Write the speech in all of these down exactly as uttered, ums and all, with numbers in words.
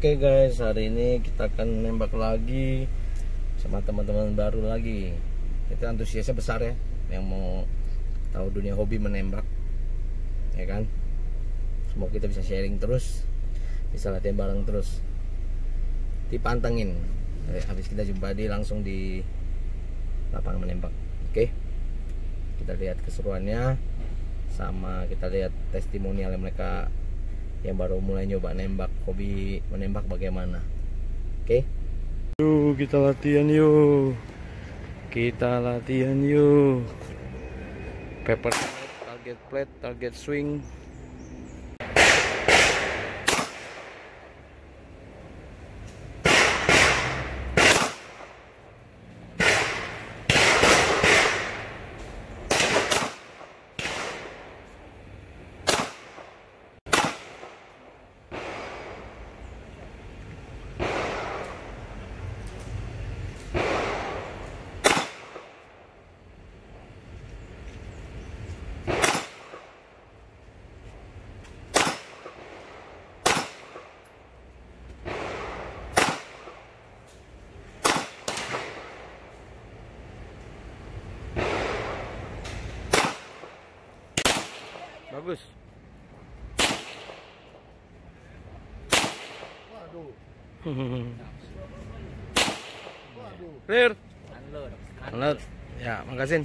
Oke guys, hari ini kita akan nembak lagi sama teman-teman baru lagi. Kita antusiasnya besar ya, yang mau tahu dunia hobi menembak, ya kan? Semoga kita bisa sharing terus, bisa latihan bareng terus, dipantengin. Habis kita jumpa di langsung di lapangan menembak. Oke, kita lihat keseruannya, sama kita lihat testimonial mereka yang baru mulai nyoba nembak, hobi menembak bagaimana. Oke, yuk kita latihan yuk, kita latihan yuk. Paper plate, target plate, target swing. Bagus. Waduh. Clear. Unload. Unload. Ya, makasih.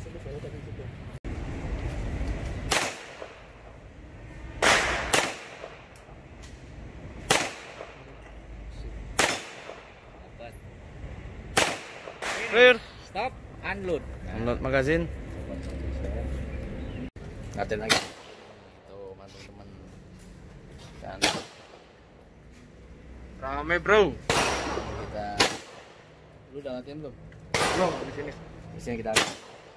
Clear. Stop. Unload. Unload magazine. Latihan lagi. Tuh, teman-teman. Kan. Rame, bro. Kita lu udah latihan belum? Belum, di sini. Di sini kita latihan.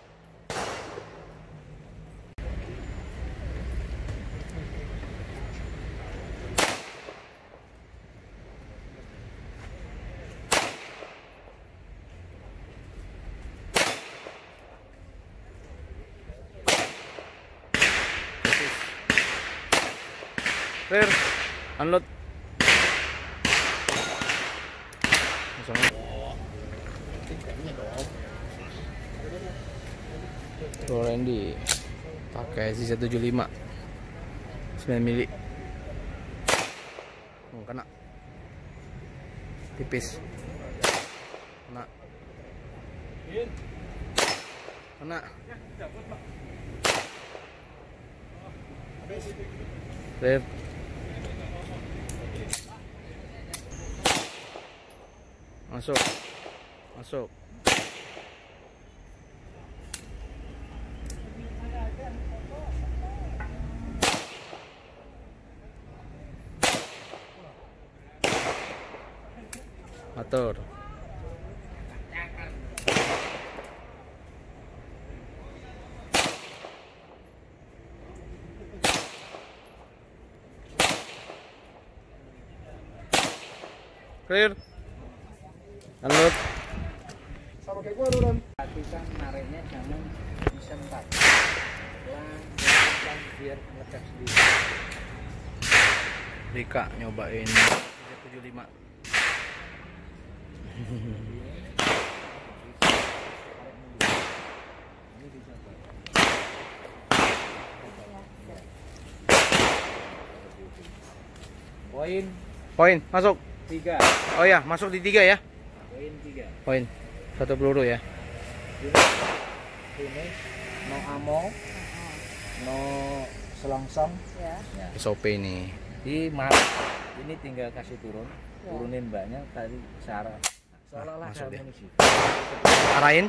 Clear. Unload. Pro Randy pakai sisa tujuh puluh lima sembilan mili. Oh, kena tipis, kena kena clear. Masuk, masuk. Atur. Clear. Unload. Sama kayak gua dulu. Bisa nariknya jangan bisa empat. Pelan, biar ngecek sendiri. Rika nyobain tujuh puluh lima. Poin Poin masuk. tiga. Oh ya, masuk di tiga ya. Poin tiga. Poin. Satu peluru ya. Ini no ammo, no selongsong. Ya. Ya. S O P nih. Di mar ini tinggal kasih turun, turunin banyak tadi syarat. Seolah-olah masuk ada deh. amunisi. Arahin.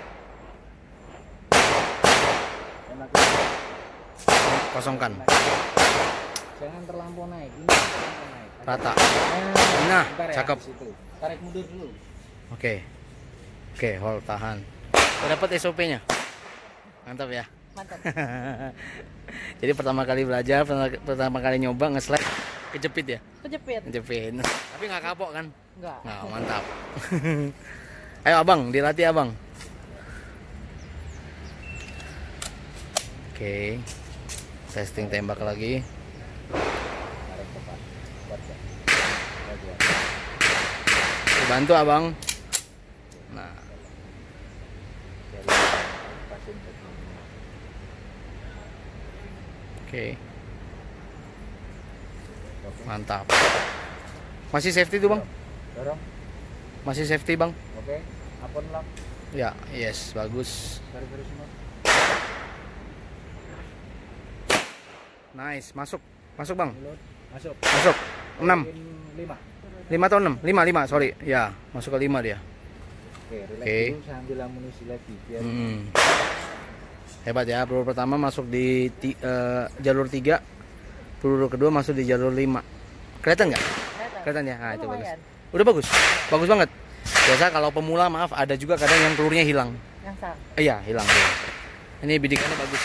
Enak. Kosongkan. Jangan terlampau naik. Ini terlampau naik. Rata. Nah, Nah, bentar ya, cakep. situ. Tarik mundur dulu. Oke. Oke, hold tahan. Udah dapat S O P-nya. Mantap ya. Mantap. Jadi pertama kali belajar, pertama, pertama kali nyoba nge-slide, kejepit ya. Kejepit. Kejepit. Tapi nggak kapok kan? Enggak. Nah, mantap. Ayo abang, dilatih abang. Oke, testing tembak lagi. Tarik depan. Buat ya. Buat ya. Bantu abang. Nah, oke, mantap. Masih safety tuh bang? Dorong. Masih safety bang? Oke. Apun lock. Ya, yes, bagus. Garis-garis semua. Nice, masuk, masuk bang, Reload. Masuk. masuk. enam, lima. lima atau enam? lima, lima, sorry. Ya, masuk ke lima dia. Oke, relax Oke. dulu sambil amunisi lagi biar Hmm. Hebat ya, peluru pertama masuk di ti- eh, jalur tiga, peluru kedua masuk di jalur lima. Kelihatan nggak? Kelihatan ya? Nah, itu bagus. Udah bagus, bagus banget. Biasa kalau pemula maaf ada juga kadang yang pelurunya hilang. Yang sama. Eh, iya, hilang dia. Ini bidikannya bagus.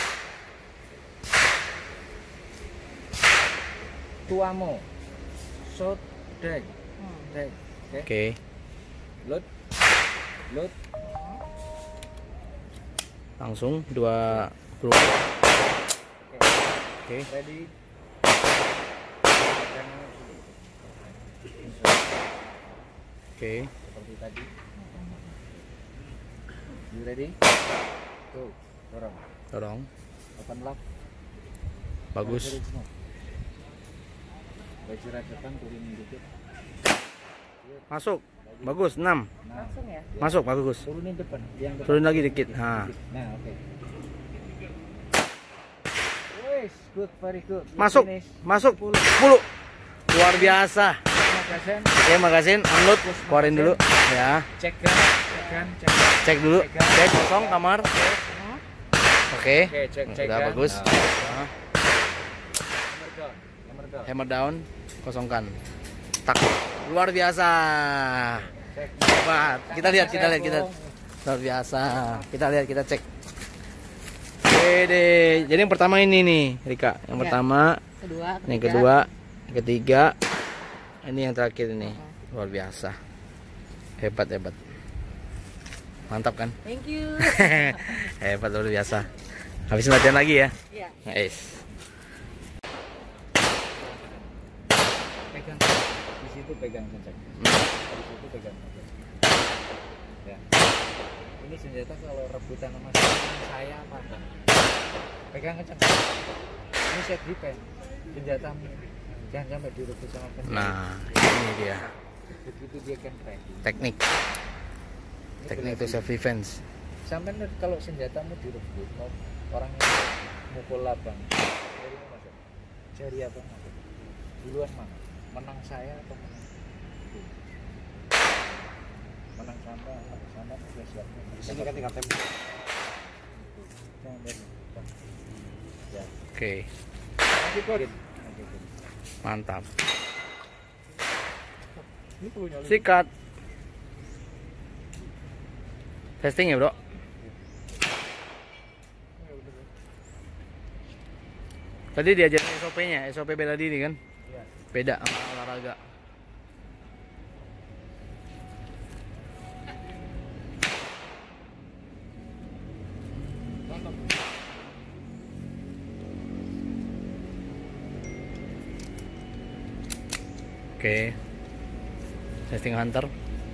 tuamo. Shot drag. Hmm. Drag. Oke. Oke, Load. Load. langsung dua peluru. Oke, Oke. Ready. oke. Seperti tadi. You ready? Tuh, dorong. Dorong, Open lock. bagus. Garis-garis semua. Baju rajokan turunin dikit. Masuk, bagus. enam, Nah, Langsung ya. masuk, bagus. turunin depan. Yang depan. Turun lagi dikit. Nah, Nah, oke. Wes, good, very good. You masuk, finish. masuk. sepuluh. Luar biasa. Magasin. Oke, makasih. Unload, keluarin dulu ya. Cek gun, cek gun, cek gun. Cek dulu. Cek kosong kamar. Oke. Oke, cek cek Udah gun. bagus. Nah, Nah, hammer down, hammer down. hammer down, kosongkan. Tak. Luar biasa. Cek. Hebat. Kita lihat, kita lihat, kita. Luar biasa. Kita lihat, kita cek. Oke, jadi yang pertama ini nih, Rika. Yang Ya. pertama, Kedua, yang ketiga. kedua, yang ketiga, ini yang terakhir ini. Luar biasa. Hebat, hebat. Mantap kan? Thank you. Hebat, luar biasa. Habis latihan lagi ya. Iya. Nice. Pegang. Di situ pegang kencang. Di situ pegang kencang. Ya. Ini senjata kalau rebutan sama saya apa apa. Pegang kencang. Ini set defense. Senjatamu. Jangan sampai direbut sama penyerang. Nah, ini dia Begitu dia kan ready. teknik. Ini Teknik itu berarti self defense. sampai kalau senjatamu direbut, mau orang yang mukul labang, jari masuk, jari apa masuk, duluan mana? Menang saya atau menang? Menang sama, menang sama sudah siap. Ini kan tinggal tembak. Jangan dari. Ya. Oke, Nanti kok. mantap. Ini punya. Sikat. Testing ya, Bro. Tadi diajarin S O P-nya, S O P bela diri kan? Iya. Beda sama olahraga. Oke. Testing hunter.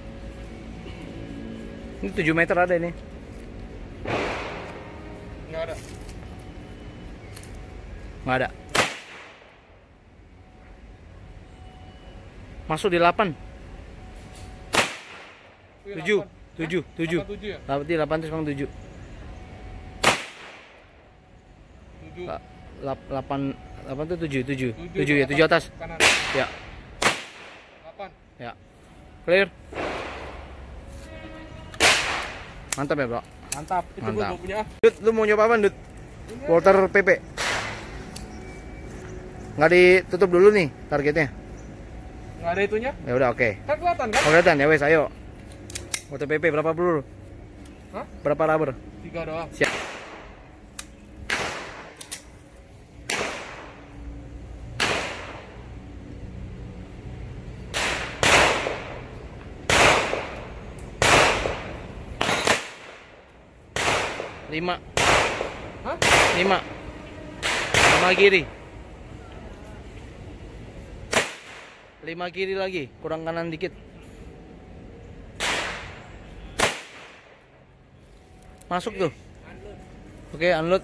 Ini tujuh meter ada ini. Enggak ada. Nggak ada. Masuk di delapan. tujuh. tujuh. tujuh. Berarti delapan terus sekarang tujuh. delapan. delapan itu tujuh. tujuh. tujuh ya, tujuh atas. Ya. delapan. Ya. Clear. Mantap ya, Bro. Mantap. Itu gua Mantap. mau punya. Dut, lu mau nyoba apa, Dut? Walter P P. Nggak ditutup dulu nih targetnya. Nggak ada itunya? Ya udah, oke. Kan kelihatan kan? Oh, kelihatan ya, wes, ayo. Walter P P berapa peluru? Hah? Berapa rubber? Tiga doang. Siap. Lima. Hah? Lima. Lima kiri. Lima kiri lagi, kurang kanan dikit. masuk tuh. Oke, unload.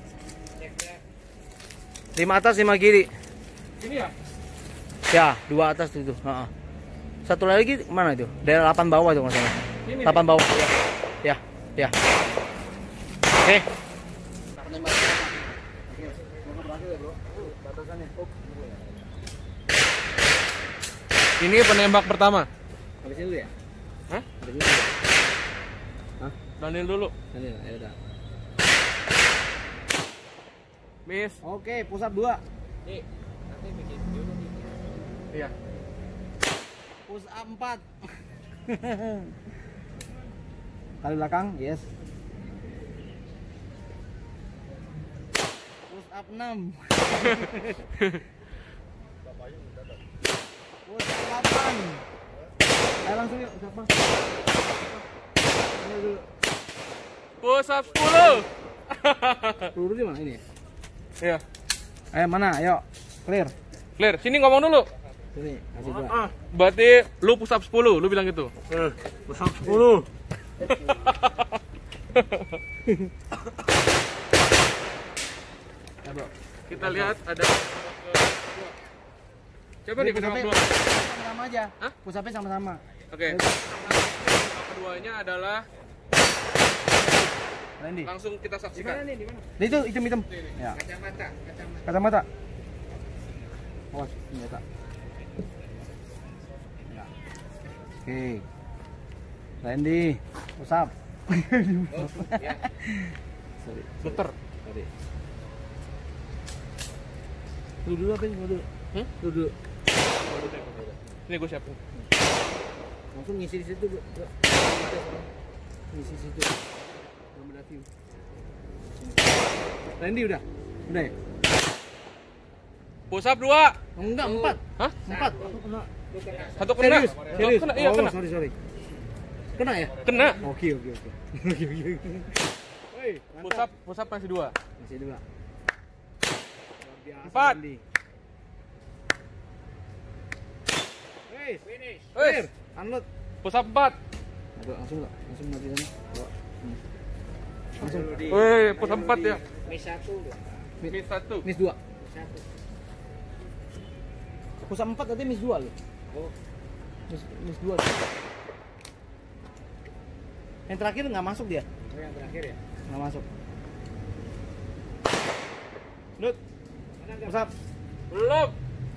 Lima atas, lima kiri. Ini ya? Ya, dua atas itu. Heeh. Satu lagi mana itu? Daerah delapan bawah itu masalah. delapan bawah. Ya, ya. Oke. Ini penembak pertama. Habisin dulu ya? Hah? Habisin dulu. Hah? Daniel dulu. Ini ya udah. Miss. Oke, push up dua. Nih, nanti bikin dulu nih. Iya. Push up empat. Kali belakang, yes. Push up enam. Push up delapan. Ayo langsung yuk, siapa? Ayo dulu. Push up sepuluh. Peluru di mana ini? Iya. Ayo mana? Ayo. Clear. Clear. Sini ngomong dulu. Sini, kasih dua. Ah, berarti lu push up sepuluh, lu bilang gitu. Eh, push up sepuluh. Ya, Bro. Kita lihat ada coba nih push up dua. Sama-sama aja. Hah? Push up-nya sama-sama. Oke. Keduanya adalah Randy. langsung kita saksikan. Nih, di mana? Itu hitam-hitam. Ya. Kacamata, kacamata. Kacamata. Awas, senjata. Ya. Oke. Randy, push up. Oh, ya. Sorry. Dokter. Sorry. Lu dulu apa ini? Lu dulu. Hmm? Lu dulu. Ini gue siapin. Langsung ngisi di situ, Bro. Bro. Ngisi di situ. Belum ada view. Randy udah? Udah ya? Push up dua. Oh, enggak, empat. Hah? Empat. Satu kena. Serius? Satu Serius? kena. Iya Oh, kena. sorry, sorry. Kena ya? Kena. Oke, oke, oke. Oke, oke. Woi, Push up, push up masih dua. masih dua. Luar biasa, Empat. Randy. Woi, Finish. clear. Unload. Push up empat. Aduh, langsung enggak? Langsung mati sana. Bawa. Hmm. Langsung. Woi, push up empat ya. Miss satu dong. Miss satu. Miss dua. Miss satu. Push up empat tadi miss dua loh. Oh, Miss, miss dua. Yang terakhir nggak masuk dia. oh yang terakhir ya. Nggak masuk. Lut. Push up. Belum.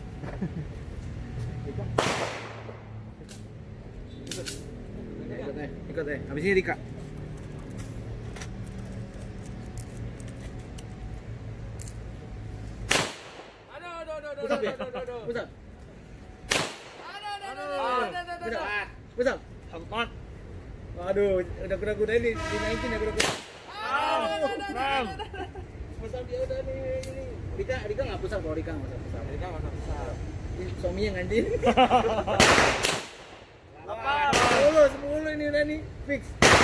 Ikut eh, ikut eh. Habis ini Rika. Aduh, aduh, aduh, aduh, Push up ya? aduh, aduh, aduh. Push up. Aduh, aduh, aduh, Ah, aduh, aduh, aduh, push up. aduh. Push up. Empat. Waduh, udah kuda-kuda ini dinaikin ya kuda-kuda. enam. Push up dia udah nih ini. Rika, Rika nggak push up kalau Rika nggak push up. Rika nggak usah push up. Ini suaminya ngantin. Delapan. Sepuluh, sepuluh ini udah nih fix.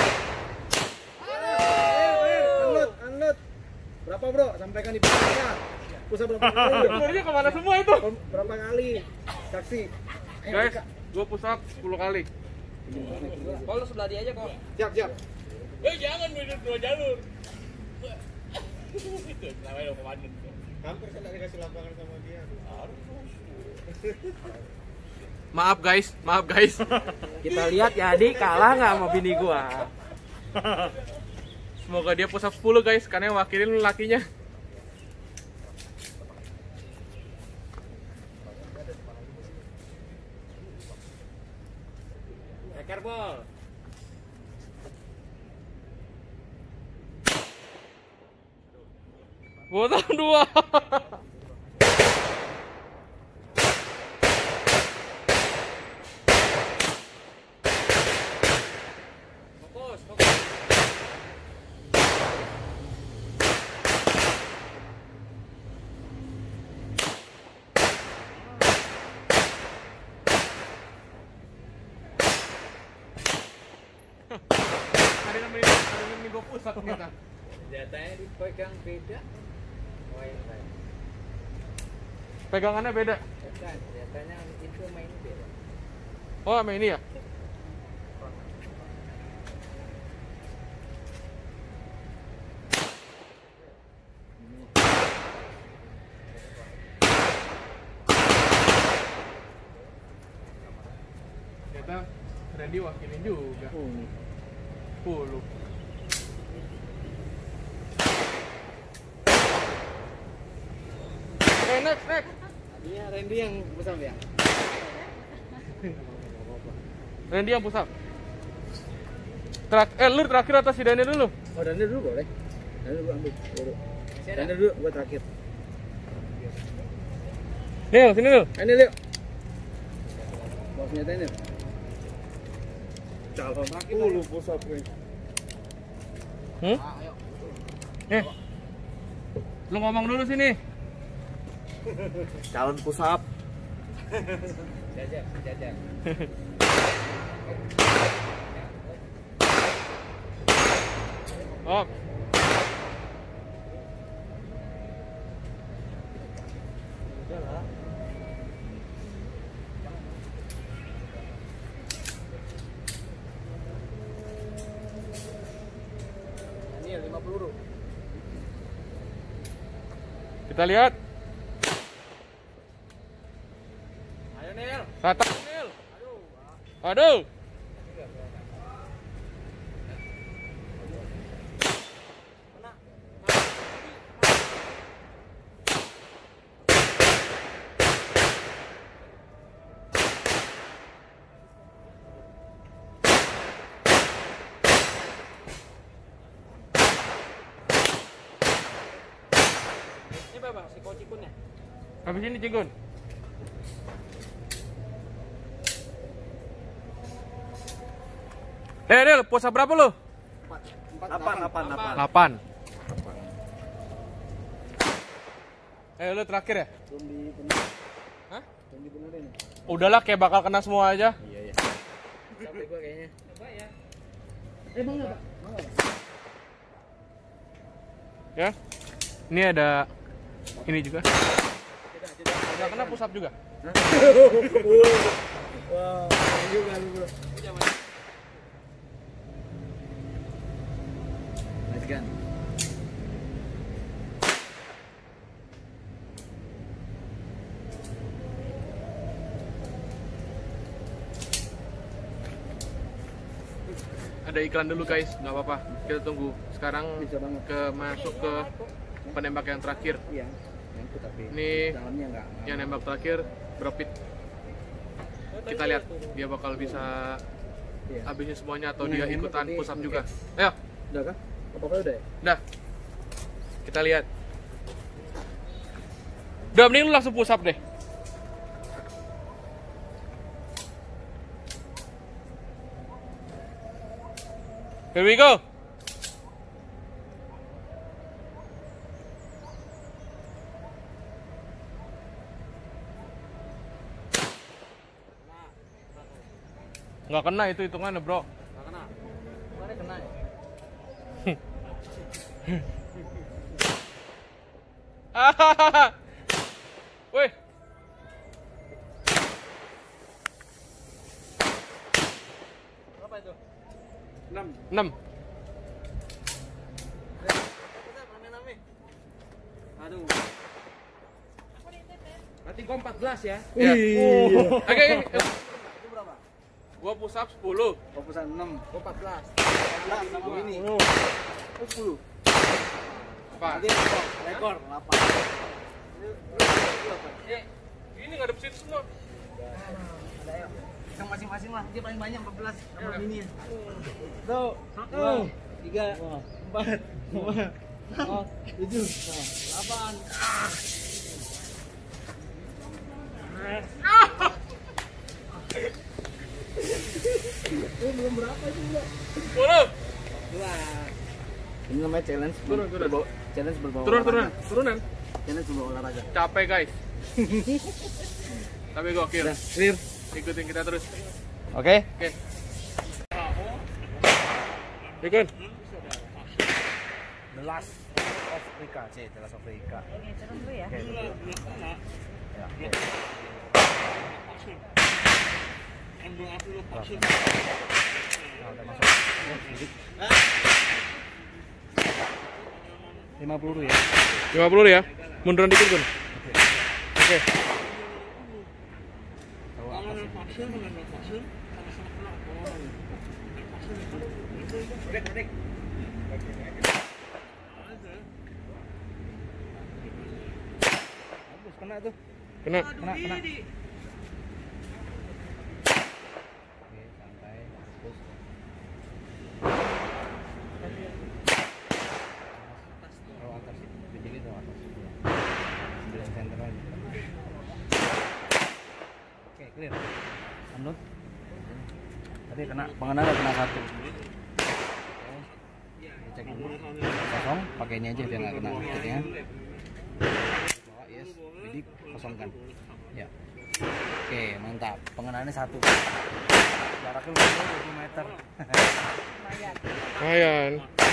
Unload, unload. Berapa bro? Sampaikan di ya. Pusat berapa kali? Telurnya kemana semua itu? Berapa kali? Saksi. Ayo, Guys, Rika. gue push up sepuluh kali. Oh, lu sebelah dia aja kok. Siap, siap. Eh, jangan minum dua jalur. Itu namanya lo komandan. Hampir saya nggak dikasih lapangan sama dia. Maaf guys, maaf guys. Kita lihat Yadi kalah nggak sama bini gua. Semoga dia push up sepuluh guys, karena yang wakilin lakinya. Eker ball. Botol dua. Fokus, fokus. Ada yang main, ada yang main gue push up ternyata. Senjatanya dipegang beda. Oh, yang lain. Pegangannya beda. Bukan, senjatanya itu main beda. Oh, sama ini ya? Randy wakilin juga. Oh, ini. sepuluh. Oke, next, next. Iya, Randy yang besar ya. Randy yang pusat. Terak eh lu terakhir atas si Daniel dulu. Oh, Daniel dulu boleh. Daniel dulu ambil. Dulu. Daniel dulu, gua terakhir. Nil, sini Nil. Daniel yuk. Bawa senjata ini. Calon sepuluh pusat gue. Hmm? Eh. Lu ngomong dulu sini. Calon pusat. Jajar, jajar. Oh. Daniel lima peluru. Kita lihat. Ayo Nel. Rata Nil. Aduh. Ini berapa? Si kocikunnya. Habis ini Cikun. Eh, Del, puasa berapa lu? Delapan, delapan, delapan. delapan. Eh, lu terakhir ya? Belum dibenerin. Hah? Belum dibenerin. Udahlah, kayak bakal kena semua aja. Iya, iya. Sampai gua kayaknya. Coba ya. Eh, bang enggak, Pak? Ya. Ini ada ini juga. Udah kena push up juga. Wah, juga lu, Bro. Nice gun. Ada iklan dulu guys, nggak apa-apa. Kita tunggu. Sekarang Bisa banget. ke masuk ke penembak yang terakhir. Iya. Nyangkut tapi Ini dalamnya enggak. yang nembak terakhir, Bropit. Kita lihat dia bakal bisa Iya. habisin semuanya atau Nah, dia nembak ikutan ini push up oke. juga. Ayo, Udah kah? Apa-apa udah ya? dah. Kita lihat. Udah, mending lu langsung push up deh. Here we go. Nggak kena itu hitungannya, bro. Enggak kena. Kemarin kena ya? Woi. Berapa itu? enam. enam. Aduh. Berarti gua empat belas ya? Ya. Wih. Oke, oke. Itu berapa? Gua push up sepuluh. Gua pesan enam. Gua empat belas. empat belas sama ini. Oh, sepuluh. Apa? Nanti rekor, rekor delapan. Eh, ini nggak ada mesin semua. Ada ya. Yang masing-masing lah. Dia paling banyak empat belas sama ini. Tuh, satu, tiga, empat, lima, enam, tujuh, delapan. Ini belum berapa juga. Turun. Ini namanya challenge. Turun, turun. Berbawa- challenge berbawa Turun, olahraga. turunan. Turunan. Challenge berbawa olahraga. Capek, guys. Tapi gokil. Udah, clear. Ikutin kita terus. Oke. Oke. Ikut. The Last of Africa, C, The Last of Africa. Ini turun dulu ya. Oke, betul. Ya, oke. Nah, udah masuk. Oh, sedikit. lima peluru ya. lima puluh ya. Munduran dikit, Gun. Oke. Tahu apa sih? Bagus, kena tuh. Kena. Kena, kena. Oke, santai. Bagus. Taruh atas sih. Jadi taruh atas. Ambil center aja. Oke, clear. Anut. Tadi kena pengenal kena satu. Cek dulu. Kosong, pakai ini aja biar nggak kena titiknya. Bawa, yes, bidik, kosongkan. Ya. Oke, mantap. Pengenalannya satu. Jaraknya dua puluh meter. Lumayan.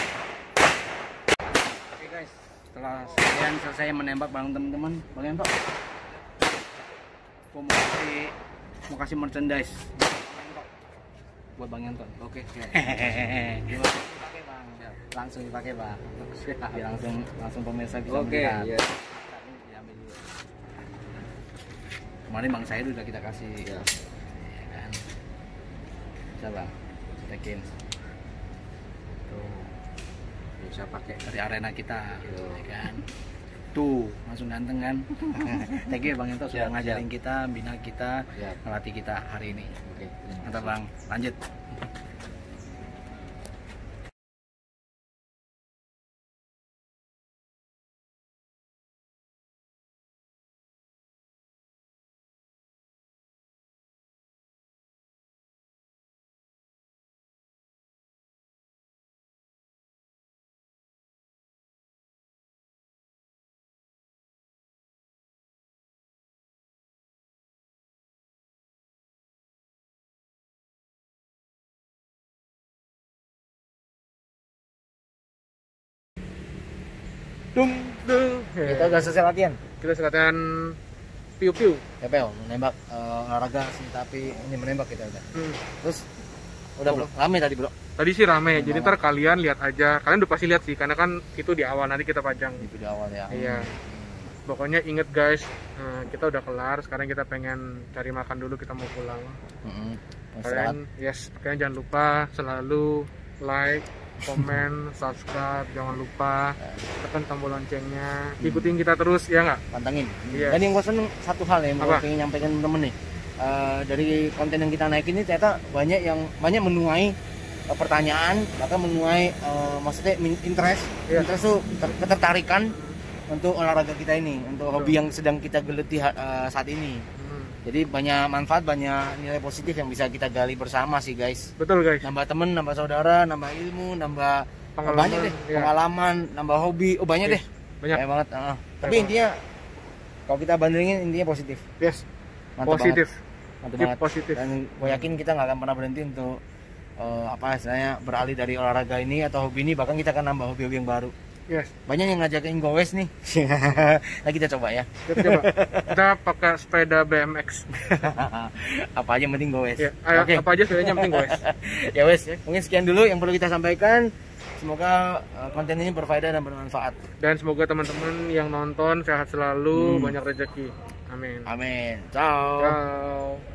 Oke guys, setelah kalian selesai menembak bareng teman-teman, kalian Tok, aku mau kasih mau kasih merchandise buat Bang Yanto. Oke. Gimana? Dipakai Bang. Siap. Langsung dipakai Bang. Siap. Biar langsung langsung pemirsa bisa Oke, melihat. iya. Diambil dulu. Kemarin Bang saya udah kita kasih. Ya. Ya kan. Bisa Bang. Cekin. Tuh. Bisa pakai dari arena kita, ya kan. Tuh, langsung ganteng kan. Thank you Bang Yanto sudah Siap, ngajarin siap. kita, bina kita, Siap. ngelatih kita hari ini. Oke. Mantap Bang, lanjut. Dung dung. Kita udah selesai latihan. Kita sekalian piu-piu. P P O, menembak eh, olahraga sih, tapi ini menembak kita udah. Hmm. Terus udah bro, rame tadi bro. Tadi sih rame, jadi Rame. ntar kalian lihat aja. Kalian udah pasti lihat sih, karena kan itu di awal nanti kita pajang. Di video awal ya. Iya. Pokoknya inget guys, eh, kita udah kelar. Sekarang kita pengen cari makan dulu, kita mau pulang. Mm-mm. Kalian, yes, kalian jangan lupa selalu like, komen, subscribe, jangan lupa tekan tombol loncengnya. Ikutin kita terus, ya nggak? Pantengin. Iya. Dan yang gue seneng satu hal yang Apa? mau pengen nyampaikan temen nih. Eh, dari konten yang kita naikin ini ternyata banyak yang banyak menuai eh, pertanyaan, bahkan menuai eh, maksudnya min- interest, Iya. interest tuh ter- ketertarikan untuk olahraga kita ini, untuk Betul. hobi yang sedang kita geluti ha- eh, saat ini. Hmm. Jadi banyak manfaat, banyak nilai positif yang bisa kita gali bersama sih guys. Betul guys. Nambah temen, nambah saudara, nambah ilmu, nambah Pengalaman, banyak deh, iya. pengalaman, nambah hobi, oh banyak Yes, deh, banyak. banyak banget. ah. Tapi banget. intinya kalau kita bandingin intinya positif, Yes, mantap positif. banget, mantap Keep banget. positif. Dan gue yakin kita nggak akan pernah berhenti untuk eh, apa istilahnya beralih dari olahraga ini atau hobi ini, bahkan kita akan nambah hobi-hobi yang baru. Yes. Banyak yang ngajakin goes nih. Nah kita coba ya. Kita coba. Kita pakai sepeda B M X. Apa aja yang penting goes. Ya, ayo, Oke. apa aja sepedanya yang penting guys. Ya wes, mungkin sekian dulu yang perlu kita sampaikan. Semoga eh, konten ini berfaedah dan bermanfaat. Dan semoga teman-teman yang nonton sehat selalu, Hmm. banyak rezeki. Amin. Amin. Ciao. Ciao.